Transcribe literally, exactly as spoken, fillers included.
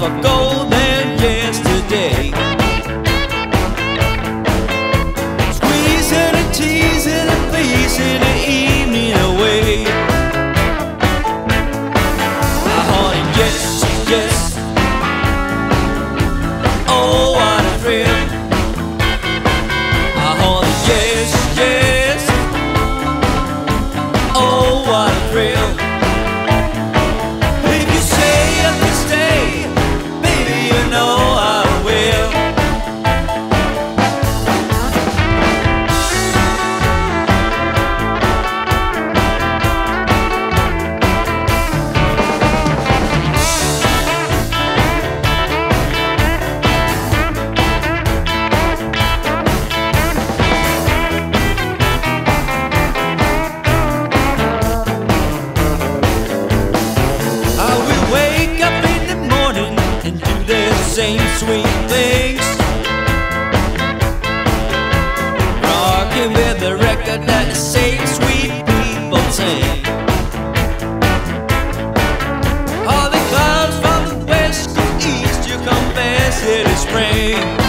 for gold than yesterday. Squeezing and teasing and pleasing the evening away. Ah, honey, yes, yes. Oh, what a thrill. Ah, honey, yes, yes. Oh, what a thrill. If you say I can stay, baby, you know I will. I will wake up in the morning and do the same sweet things, rocking with the record that the same sweet people sing. All the clouds from the west to east, you confess it is spring.